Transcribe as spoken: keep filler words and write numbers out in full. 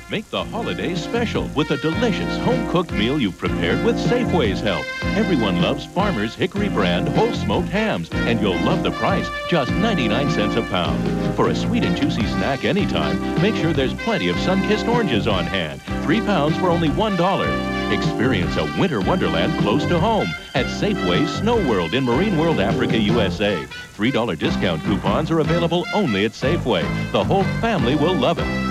Make the holidays special with a delicious home-cooked meal you've prepared with Safeway's help. Everyone loves Farmer's Hickory brand whole smoked hams, and you'll love the price, just ninety-nine cents a pound. For a sweet and juicy snack anytime, make sure there's plenty of sun-kissed oranges on hand. Three pounds for only one dollar. Experience a winter wonderland close to home at Safeway's Snow World in Marine World, Africa, U S A. three dollar discount coupons are available only at Safeway. The whole family will love it.